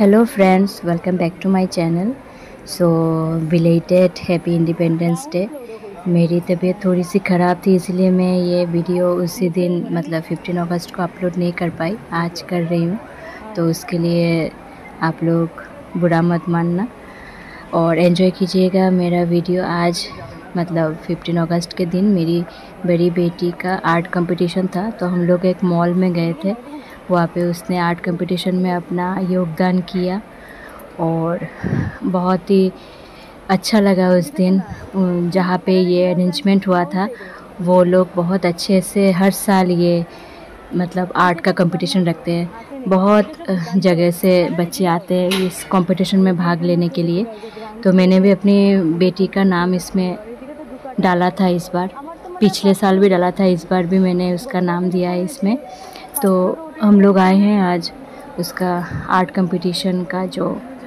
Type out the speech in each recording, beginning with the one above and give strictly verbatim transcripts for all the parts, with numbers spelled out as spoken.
Hello friends, welcome back to my channel. So belated happy independence day. मेरी तबीयत थोड़ी सी ख़राब थी, इसलिए मैं ये वीडियो उसी दिन मतलब पंद्रह अगस्त को अपलोड नहीं कर पाई, आज कर रही हूँ। तो उसके लिए आप लोग बुरा मत मानना और एंजॉय कीजिएगा मेरा वीडियो। आज मतलब पंद्रह अगस्त के दिन मेरी बड़ी बेटी का आर्ट कंपटीशन था, तो हम लोग एक मॉल में गए थे। वहाँ पे उसने आर्ट कंपटीशन में अपना योगदान किया और बहुत ही अच्छा लगा उस दिन। जहाँ पे ये अरेंजमेंट हुआ था वो लोग बहुत अच्छे से हर साल ये मतलब आर्ट का कंपटीशन रखते हैं। बहुत जगह से बच्चे आते हैं इस कंपटीशन में भाग लेने के लिए। तो मैंने भी अपनी बेटी का नाम इसमें डाला था, इस बार पिछले साल भी डाला था, इस बार भी मैंने उसका नाम दिया है इसमें। तो हम लोग आए हैं आज उसका आर्ट कंपटीशन का जो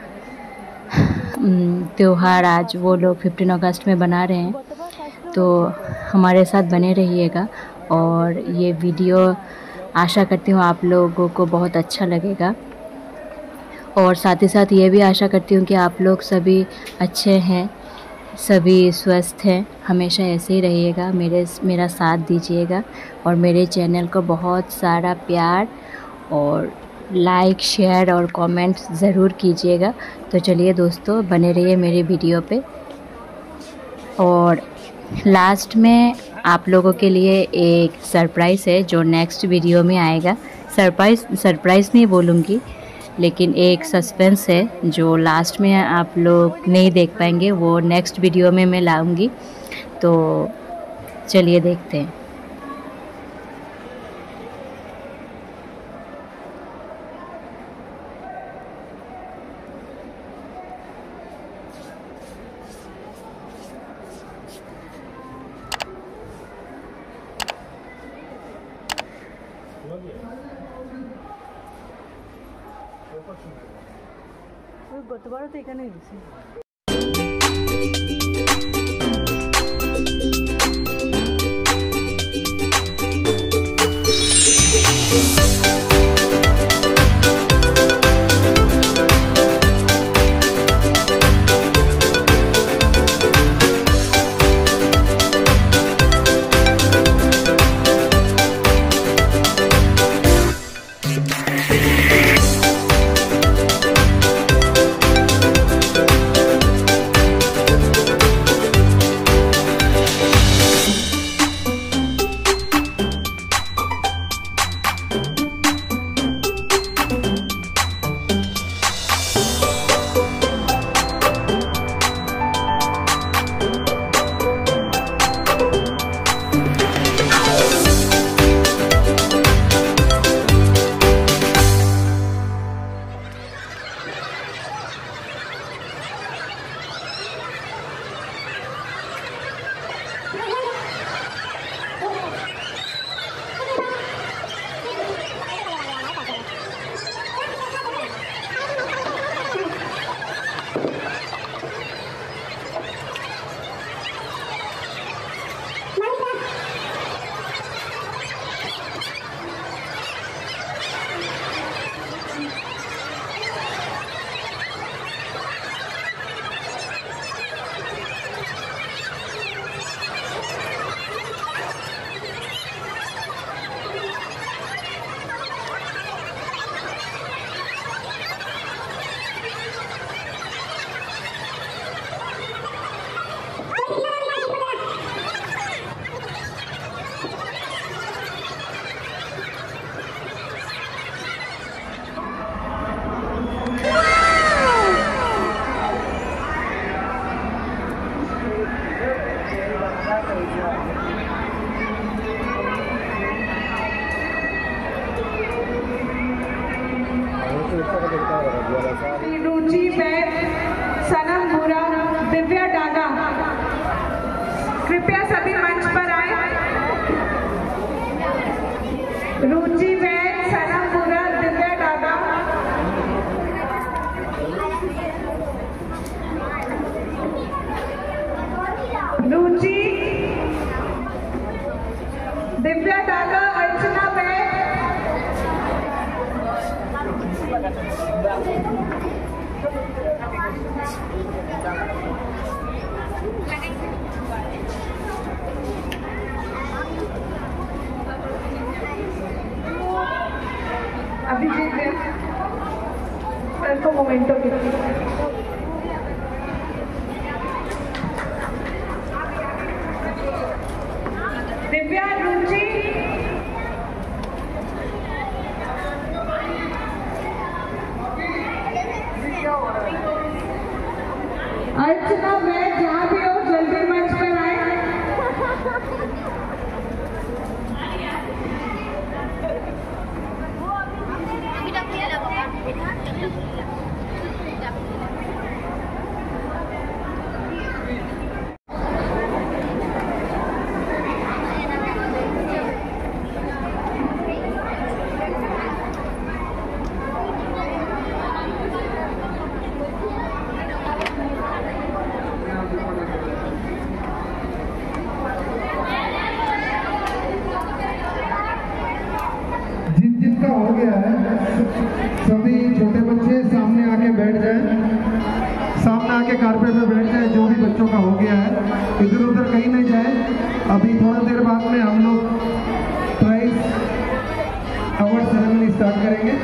त्यौहार आज वो लोग पंद्रह अगस्त में बना रहे हैं। तो हमारे साथ बने रहिएगा और ये वीडियो आशा करती हूँ आप लोगों को बहुत अच्छा लगेगा। और साथ ही साथ ये भी आशा करती हूँ कि आप लोग सभी अच्छे हैं, सभी स्वस्थ हैं, हमेशा ऐसे ही रहिएगा, मेरे मेरा साथ दीजिएगा और मेरे चैनल को बहुत सारा प्यार और लाइक शेयर और कमेंट ज़रूर कीजिएगा। तो चलिए दोस्तों, बने रहिए मेरे वीडियो पे। और लास्ट में आप लोगों के लिए एक सरप्राइज़ है जो नेक्स्ट वीडियो में आएगा। सरप्राइज़ सरप्राइज़ नहीं बोलूँगी, लेकिन एक सस्पेंस है जो लास्ट में आप लोग नहीं देख पाएंगे, वो नेक्स्ट वीडियो में मैं लाऊंगी। तो चलिए देखते हैं। গতবারও তো এখানে গেছি। मिनटों के दिव्या रुचि अर्चना मैं जहाँ भी हो जल्दी मंच पर आए। जिनका हो गया है सभी छोटे बच्चे सामने आके बैठ जाएं, सामने आके कारपेट पे बैठ जाएं। जो भी बच्चों का हो गया है इधर उधर कहीं नहीं जाए। अभी थोड़ा देर बाद में हम लोग प्राइज अवार्ड सेरेमनी स्टार्ट करेंगे।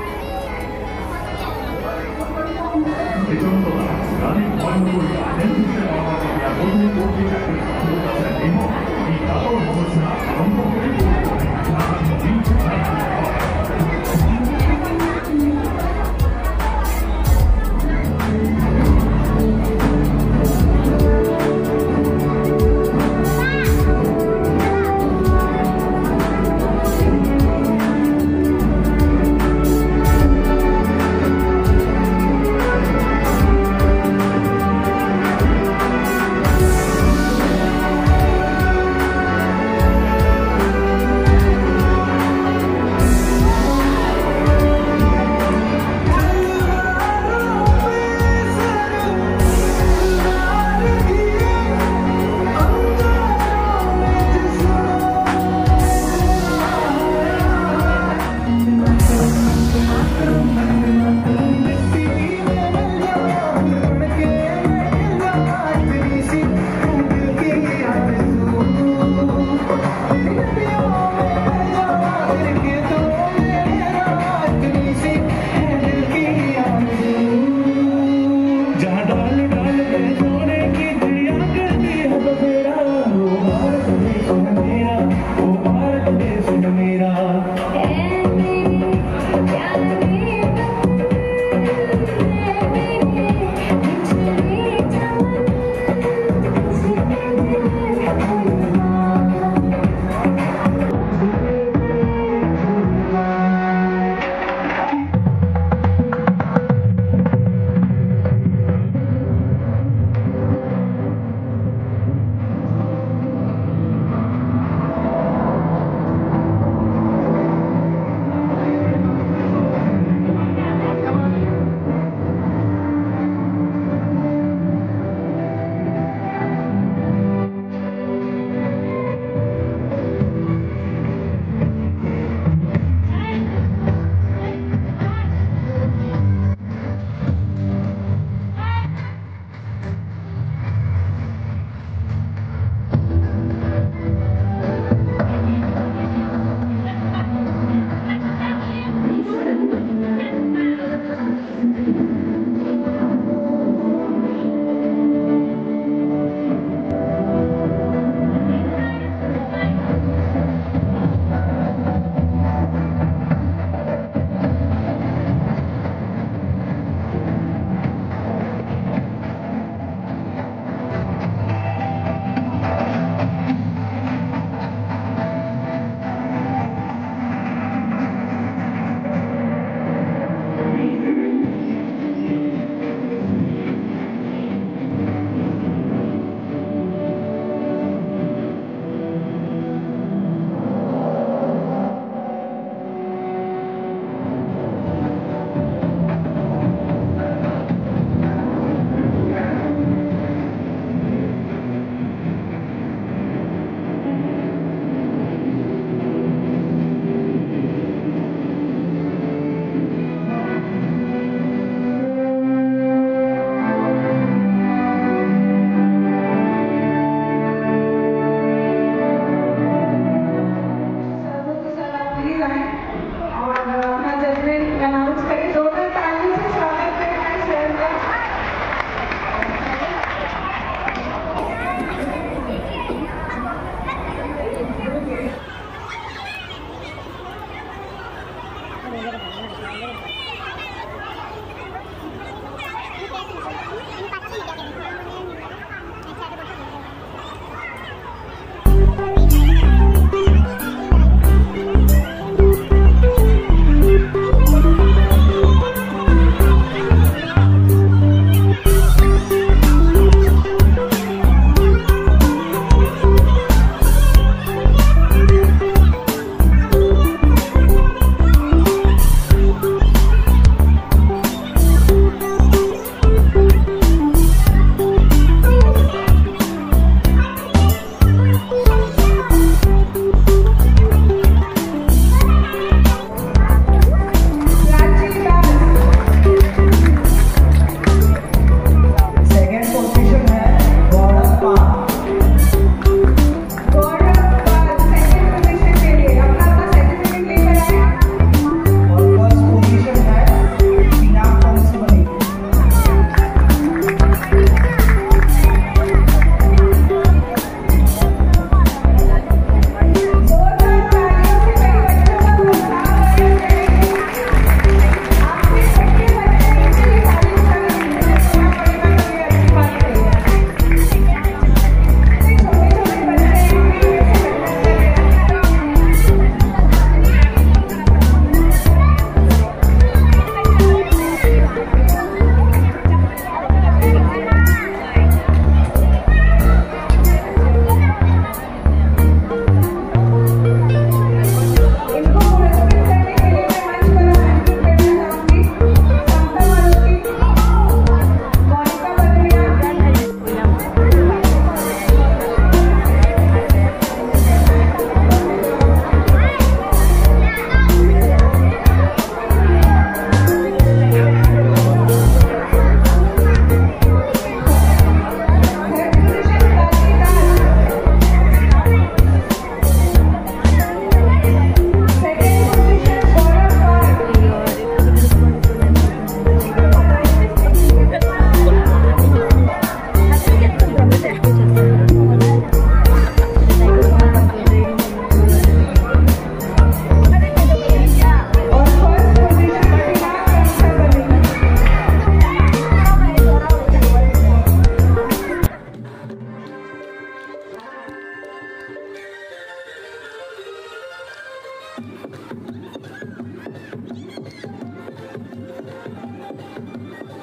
最终到达哪里？欢迎各位家人。